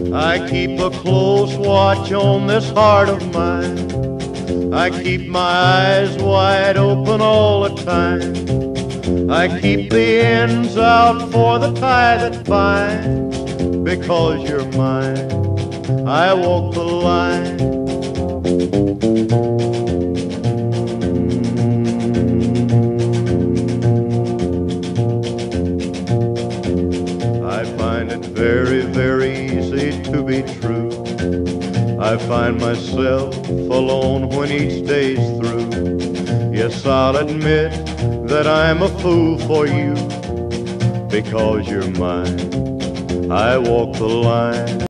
I keep a close watch on this heart of mine. I keep my eyes wide open all the time. I keep the ends out for the tie that binds. Because you're mine, I walk the line. I find it very, very easy to be true. I find myself alone when each day's through. Yes, I'll admit that I'm a fool for you. Because you're mine, I walk the line.